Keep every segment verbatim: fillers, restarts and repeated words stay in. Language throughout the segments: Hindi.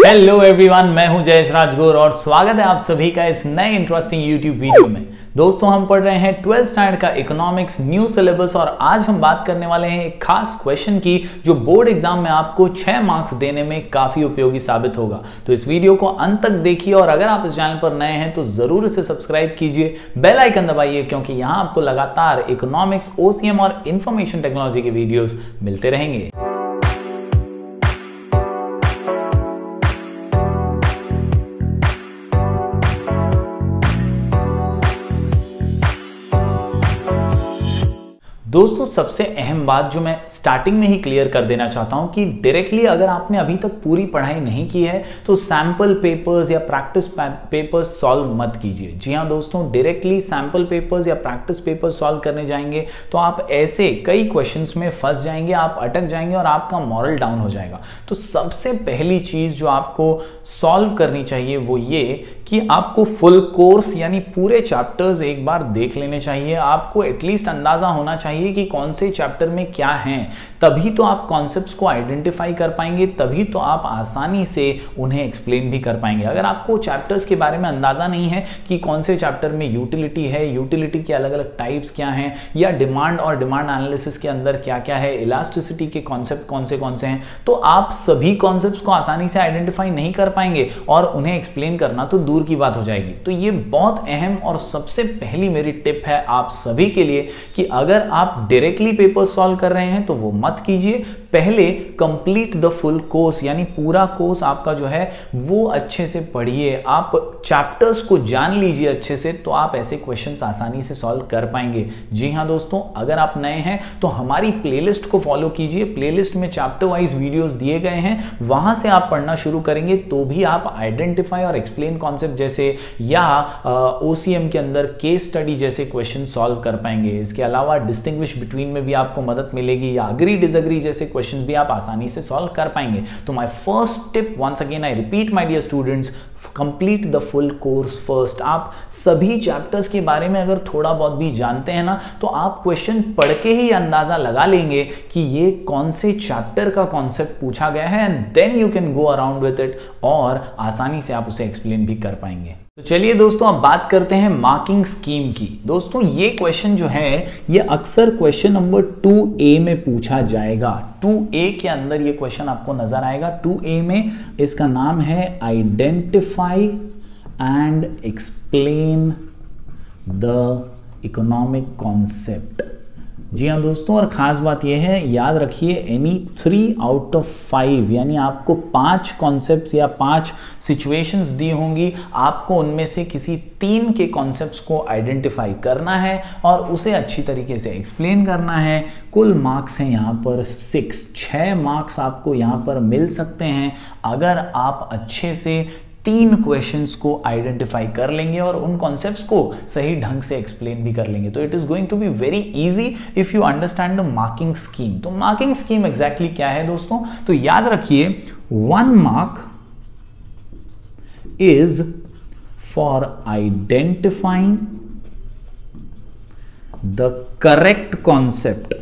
हेलो एवरीवन, मैं हूं जयेश राजगुरु और स्वागत है आप सभी का इस नए इंटरेस्टिंग यूट्यूब वीडियो में। दोस्तों, हम पढ़ रहे हैं ट्वेल्थ स्टैंडर्ड का इकोनॉमिक्स न्यू सिलेबस और आज हम बात करने वाले हैं एक खास क्वेश्चन की जो बोर्ड एग्जाम में आपको छह मार्क्स देने में काफी उपयोगी साबित होगा। तो इस वीडियो को अंत तक देखिए और अगर आप इस चैनल पर नए हैं तो जरूर इसे सब्सक्राइब कीजिए, बेल आइकन दबाइए, क्योंकि यहां आपको लगातार इकोनॉमिक्स, ओसीएम और इंफॉर्मेशन टेक्नोलॉजी के वीडियोस मिलते रहेंगे। दोस्तों, सबसे अहम बात जो मैं स्टार्टिंग में ही क्लियर कर देना चाहता हूं कि डायरेक्टली अगर आपने अभी तक पूरी पढ़ाई नहीं की है तो सैंपल पेपर्स या प्रैक्टिस पेपर्स सॉल्व मत कीजिए। जी हां दोस्तों, डायरेक्टली सैंपल पेपर्स या प्रैक्टिस पेपर्स सॉल्व करने जाएंगे तो आप ऐसे कई क्वेश्चंस में फंस जाएंगे, आप अटक जाएंगे और आपका मॉरल डाउन हो जाएगा। तो सबसे पहली चीज जो आपको सॉल्व करनी चाहिए वो ये कि आपको फुल कोर्स यानी पूरे चैप्टर्स एक बार देख लेने चाहिए। आपको एटलीस्ट अंदाजा होना चाहिए कि कौन से चैप्टर में क्या है, तभी तो आप कॉन्सेप्ट्स को आइडेंटिफाई कर पाएंगे, तभी तो आप आसानी से उन्हें एक्सप्लेन भी कर पाएंगे। अगर आपको चैप्टर्स के बारे में अंदाजा नहीं है कि कौन से चैप्टर में यूटिलिटी है, यूटिलिटी के अलग अलग टाइप्स क्या हैं, या डिमांड और डिमांड एनालिसिस के अंदर क्या क्या है, इलास्टिसिटी के कॉन्सेप्ट कौन से कौन से हैं, तो आप सभी कॉन्सेप्ट्स को आसानी से आइडेंटिफाई नहीं कर पाएंगे और उन्हें एक्सप्लेन करना तो दूर की बात हो जाएगी। तो ये बहुत अहम और सबसे पहली मेरी टिप है आप सभी के लिए कि अगर आप डायरेक्टली पेपर सॉल्व कर रहे हैं तो वो मत कीजिए। पहले कंप्लीट द फुल कोर्स यानी पूरा कोर्स आपका जो है वो अच्छे से पढ़िए, आप चैप्टर्स को जान लीजिए अच्छे से, तो आप ऐसे क्वेश्चंस आसानी से सॉल्व कर पाएंगे। जी हां दोस्तों, अगर आप नए हैं तो हमारी प्लेलिस्ट को फॉलो कीजिए। प्लेलिस्ट में चैप्टर वाइज वीडियोस दिए गए हैं, वहां से आप पढ़ना शुरू करेंगे तो भी आप आइडेंटिफाई और एक्सप्लेन कॉन्सेप्ट जैसे या ओसीएम के अंदर केस स्टडी जैसे क्वेश्चन सॉल्व कर पाएंगे। इसके अलावा डिस्टिंग्विश बिटवीन में भी आपको मदद मिलेगी या अग्री डिसएग्री जैसे क्वेश्चन भी आप आसानी से सॉल्व कर पाएंगे। तो my first tip, once again I repeat my dear students, complete the full course first. आप सभी चैप्टर्स के बारे में अगर थोड़ा बहुत भी जानते हैं ना तो आप क्वेश्चन पढ़ के ही अंदाजा लगा लेंगे कि ये कौन से चैप्टर का कॉन्सेप्ट पूछा गया है, and then you can go around with it और आसानी से आप उसे एक्सप्लेन भी कर पाएंगे। तो चलिए दोस्तों, अब बात करते हैं मार्किंग स्कीम की। दोस्तों, ये क्वेश्चन जो है ये अक्सर क्वेश्चन नंबर टू ए में पूछा जाएगा। टू ए के अंदर ये क्वेश्चन आपको नजर आएगा। टू ए में इसका नाम है identify and explain the economic concept. जी हाँ दोस्तों, और खास बात यह है, याद रखिए any three out of five यानी आपको पांच कॉन्सेप्ट्स या पांच सिचुएशंस दी होंगी, आपको उनमें से किसी तीन के कॉन्सेप्ट्स को आइडेंटिफाई करना है और उसे अच्छी तरीके से एक्सप्लेन करना है। कुल मार्क्स हैं यहाँ पर सिक्स, छह मार्क्स आपको यहाँ पर मिल सकते हैं अगर आप अच्छे से तीन क्वेश्चंस को आइडेंटिफाई कर लेंगे और उन कॉन्सेप्ट्स को सही ढंग से एक्सप्लेन भी कर लेंगे। तो it is going to be very easy if you understand the marking scheme. तो मार्किंग स्कीम एग्जैक्टली क्या है दोस्तों? तो याद रखिए, one mark is for identifying the correct concept,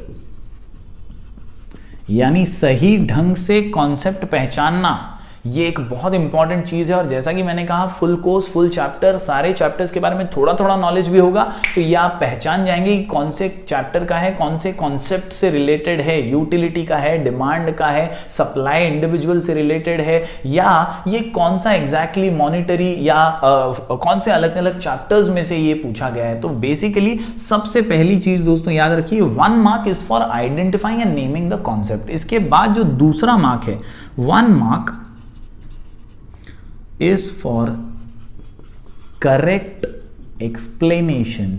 यानी सही ढंग से कॉन्सेप्ट पहचानना। ये एक बहुत इंपॉर्टेंट चीज है और जैसा कि मैंने कहा, फुल कोर्स, फुल चैप्टर, सारे चैप्टर्स के बारे में थोड़ा थोड़ा नॉलेज भी होगा तो ये आप पहचान जाएंगे कि कौन से चैप्टर का है, कौन से कॉन्सेप्ट से रिलेटेड है, यूटिलिटी का है, डिमांड का है, सप्लाई इंडिविजुअल से रिलेटेड है, या ये कौन सा एग्जैक्टली मॉनिटरी या आ, कौन से अलग अलग चैप्टर्स में से ये पूछा गया है। तो बेसिकली सबसे पहली चीज दोस्तों याद रखिए, one mark is for identifying and naming the concept. इसके बाद जो दूसरा मार्क है, one mark is for correct explanation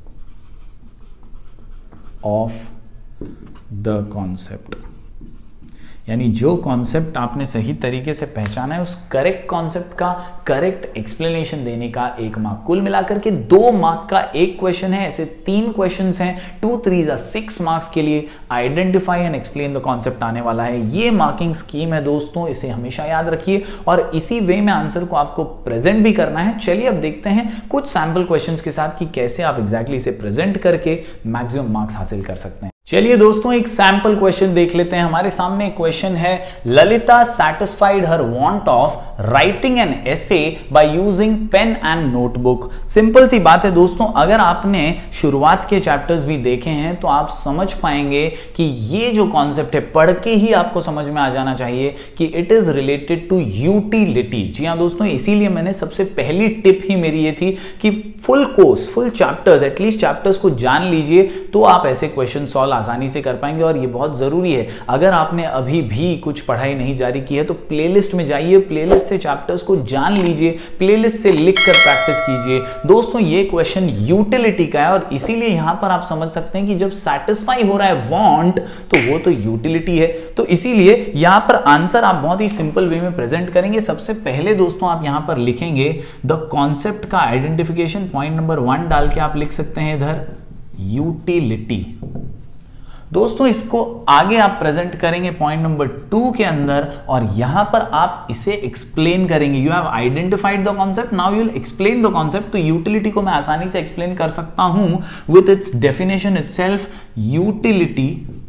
of the concept, यानी जो कॉन्सेप्ट आपने सही तरीके से पहचाना है उस करेक्ट कॉन्सेप्ट का करेक्ट एक्सप्लेनेशन देने का एक मार्क। कुल मिलाकर के दो मार्क का एक क्वेश्चन है, ऐसे तीन क्वेश्चंस हैं, टू थ्री जा सिक्स मार्क्स के लिए identify and explain the concept आने वाला है। ये मार्किंग स्कीम है दोस्तों, इसे हमेशा याद रखिए और इसी वे में आंसर को आपको प्रेजेंट भी करना है। चलिए अब देखते हैं कुछ सैंपल क्वेश्चंस के साथ कि कैसे आप एग्जैक्टली इसे प्रेजेंट करके मैक्सिमम मार्क्स हासिल कर सकते हैं। चलिए दोस्तों एक सैंपल क्वेश्चन देख लेते हैं। हमारे सामने एक क्वेश्चन है, Lalita satisfied her want of writing an essay by using pen and notebook. Simple सी बात है दोस्तों, अगर आपने शुरुआत के चैप्टर्स भी देखे हैं तो आप समझ पाएंगे कि ये जो कॉन्सेप्ट है पढ़ के ही आपको समझ में आ जाना चाहिए कि it is related to utility. जी हाँ दोस्तों, इसीलिए मैंने सबसे पहली टिप ही मेरी ये थी कि full course full chapters at least chapters को जान लीजिए तो आप ऐसे क्वेश्चन सॉल्व आसानी से कर पाएंगे। और ये बहुत जरूरी है, अगर आपने अभी भी कुछ पढ़ाई नहीं जारी की है तो प्लेलिस्ट में जाइए, प्लेलिस्ट से चैप्टर्स को जान लीजिए, प्लेलिस्ट से लिखकर प्रैक्टिस कीजिए। दोस्तों ये क्वेश्चन यूटिलिटी का है और इसीलिए यहां पर आप समझ सकते हैं कि जब सैटिस्फाई हो रहा है वांट तो वो तो यूटिलिटी है। तो इसीलिए यहां पर आंसर आप बहुत ही सिंपल वे में प्रेजेंट करेंगे। सबसे पहले दोस्तों आप यहां पर लिखेंगे द कॉन्सेप्ट का आइडेंटिफिकेशन, पॉइंट नंबर वन डाल के आप लिख सकते हैं इधर यूटिलिटी। दोस्तों इसको आगे आप प्रेजेंट करेंगे पॉइंट नंबर टू के अंदर और यहां पर आप इसे एक्सप्लेन करेंगे। You have identified the concept, now you will explain the concept. तो यूटिलिटी को मैं आसानी से एक्सप्लेन कर सकता हूं with its definition itself. Utility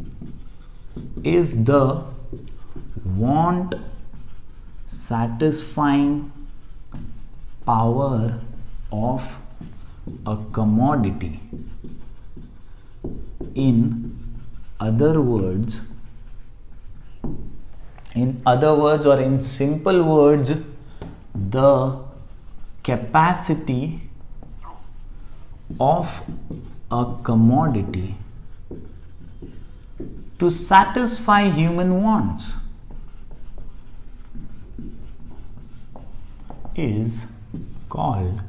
is the want satisfying power of a commodity. In other words, in other words or in simple words, the capacity of a commodity to satisfy human wants is called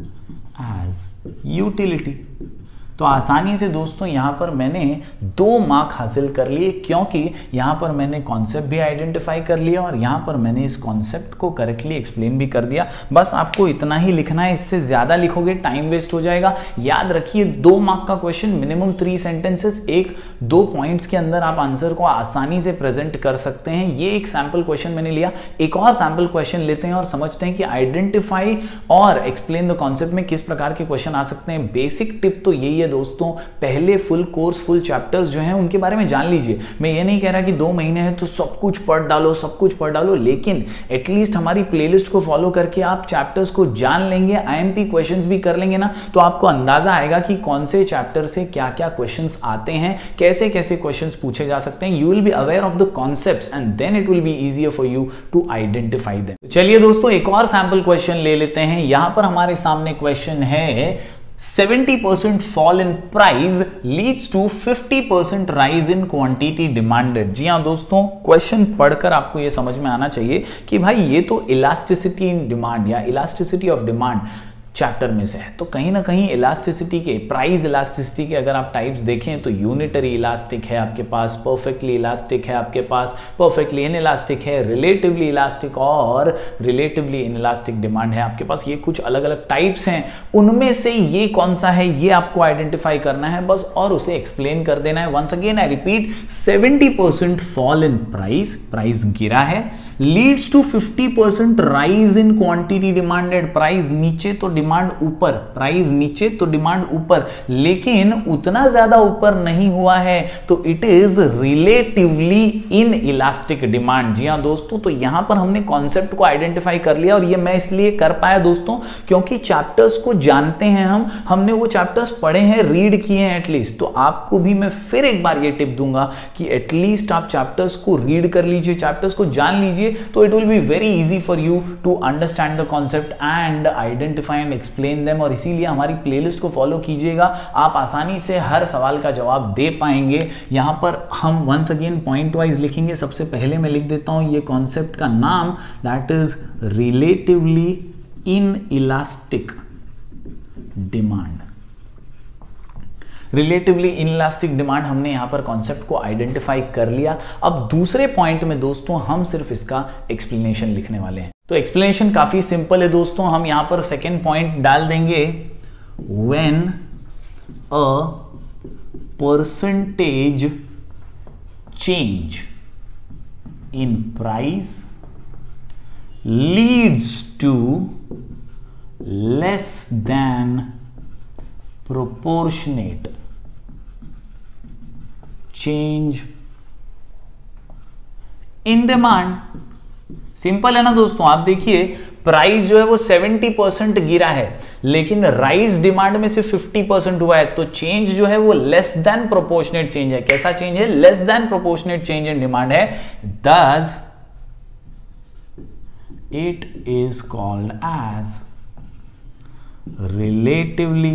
as utility. तो आसानी से दोस्तों यहां पर मैंने दो मार्क हासिल कर लिए, क्योंकि यहां पर मैंने कॉन्सेप्ट भी आइडेंटिफाई कर लिया और यहां पर मैंने इस कॉन्सेप्ट को करेक्टली एक्सप्लेन भी कर दिया। बस आपको इतना ही लिखना है, इससे ज्यादा लिखोगे टाइम वेस्ट हो जाएगा। याद रखिए दो मार्क का क्वेश्चन, मिनिमम थ्री सेंटेंसेस, एक दो पॉइंट्स के अंदर आप आंसर को आसानी से प्रेजेंट कर सकते हैं। ये एक सैंपल क्वेश्चन मैंने लिया, एक और सैंपल क्वेश्चन लेते हैं और समझते हैं कि आइडेंटिफाई और एक्सप्लेन द कॉन्सेप्ट में किस प्रकार के क्वेश्चन आ सकते हैं। बेसिक टिप तो यही है दोस्तों, पहले फुल कोर्स फुल चैप्टर्स जो हैं उनके बारे में जान लीजिए। मैं ये नहीं कह रहा कि दो महीने हैं तो सब कुछ पढ़ डालो सब कुछ पढ़ डालो, लेकिन एटलीस्ट हमारी प्लेलिस्ट को फॉलो करके आप चैप्टर्स को जान लेंगे, आईएमपी क्वेश्चंस भी कर लेंगे ना, तो आपको अंदाजा आएगा कि कौन से चैप्टर से क्या क्या क्वेश्चंस आते हैं, कैसे कैसे क्वेश्चंस पूछे जा सकते हैं। You will be aware of the concepts and then it will be easier for you to identify them. चलिए दोस्तों एक और सैंपल क्वेश्चन ले लेते हैं। यहां पर हमारे सामने क्वेश्चन है, seventy percent fall in price leads to fifty percent rise in quantity demanded। जी हाँ दोस्तों, क्वेश्चन पढ़कर आपको ये समझ में आना चाहिए कि भाई ये तो इलास्टिसिटी इन डिमांड या इलास्टिसिटी ऑफ डिमांड चैप्टर में से है। तो कहीं ना कहीं इलास्टिसिटी के, प्राइस इलास्टिसिटी के अगर आप टाइप्स देखें तो यूनिटरी इलास्टिक है आपके पास, परफेक्टली इलास्टिक है आपके पास, परफेक्टली इनइलास्टिक है, रिलेटिवली इलास्टिक और रिलेटिवली इनइलास्टिक डिमांड है आपके पास। ये कुछ अलग अलग टाइप्स हैं, उनमें से ये कौन सा है ये आपको आइडेंटिफाई करना है बस, और उसे एक्सप्लेन कर देना है। Once again I repeat, seventy percent fall in price, price गिरा है, leads to fifty percent rise in quantity demanded, price नीचे तो डिमांड ऊपर, प्राइस नीचे तो डिमांड ऊपर, लेकिन उतना ज्यादा ऊपर नहीं हुआ है, तो it is relatively inelastic demand. जी हां दोस्तों, तो यहां पर हमने कॉन्सेप्ट को आइडेंटिफाई कर लिया और ये मैं इसलिए कर पाया दोस्तों क्योंकि चैप्टर्स को जानते हैं हम, हमने वो चैप्टर्स पढ़े हैं, रीड किए हैं एटलीस्ट। तो आपको भी मैं फिर एक बार ये टिप दूंगा कि एटलीस्ट आप चैप्टर्स को रीड कर लीजिए, चैप्टर्स को जान लीजिए, तो it will be very easy for you to understand the concept and identify and explain them. और इसीलिए हमारी प्लेलिस्ट को फॉलो कीजिएगा, आप आसानी से हर सवाल का जवाब दे पाएंगे। यहां पर हम वंस अगेन पॉइंट वाइज लिखेंगे। सबसे पहले मैं लिख देता हूं ये कॉन्सेप्ट का नाम, that is relatively inelastic demand. Relatively inelastic demand, हमने यहां पर कॉन्सेप्ट को आइडेंटिफाई कर लिया। अब दूसरे पॉइंट में दोस्तों हम सिर्फ इसका एक्सप्लेनेशन लिखने वाले हैं। तो एक्सप्लेनेशन काफी सिंपल है दोस्तों, हम यहां पर सेकेंड पॉइंट डाल देंगे, when a percentage change in price leads to less than proportionate change in demand. Simple है ना दोस्तों, आप देखिए प्राइस जो है वो सत्तर परसेंट गिरा है लेकिन राइज डिमांड में सिर्फ पचास परसेंट हुआ है, तो चेंज जो है वो लेस देन प्रोपोर्शनेट चेंज है। कैसा चेंज है? Less than proportionate change in demand है। Thus it is called as relatively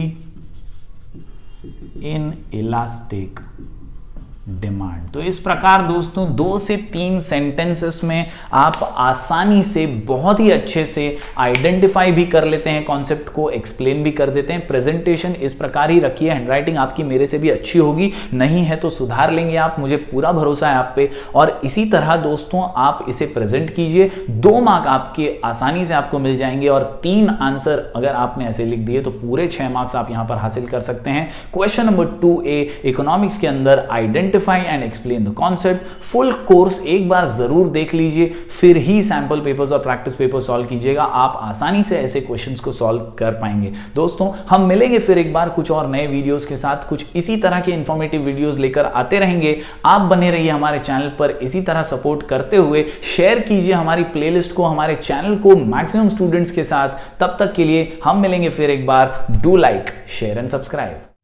inelastic demand. तो इस प्रकार दोस्तों दो से तीन सेंटेंसेस में आप आसानी से बहुत ही अच्छे से आइडेंटिफाई भी कर लेते हैं, कॉन्सेप्ट को एक्सप्लेन भी कर देते हैं। प्रेजेंटेशन इस प्रकार ही रखिए, हैंडराइटिंग आपकी मेरे से भी अच्छी होगी, नहीं है तो सुधार लेंगे आप, मुझे पूरा भरोसा है आप पे। और इसी तरह दोस्तों आप इसे प्रेजेंट कीजिए, दो मार्क आपके आसानी से आपको मिल जाएंगे और तीन आंसर अगर आपने ऐसे लिख दिए तो पूरे छह मार्क्स आप यहां पर हासिल कर सकते हैं। Question number two A economics के अंदर identify and explain the concept. Full course एक बार जरूर देख लीजिए, फिर ही सैंपल पेपर्स और प्रैक्टिस पेपर सॉल्व कीजिएगा, आप आसानी से ऐसे क्वेश्चंस को सॉल्व कर पाएंगे। दोस्तों हम मिलेंगे फिर एक बार कुछ और नए वीडियोस के साथ, कुछ इसी तरह के इंफॉर्मेटिव वीडियोस लेकर आते रहेंगे। आप बने रहिए हमारे चैनल पर, इसी तरह सपोर्ट करते हुए शेयर कीजिए हमारी प्लेलिस्ट को, हमारे चैनल को मैक्सिमम स्टूडेंट्स के साथ। तब तक के लिए हम मिलेंगे फिर एक बार। Do like, share and subscribe.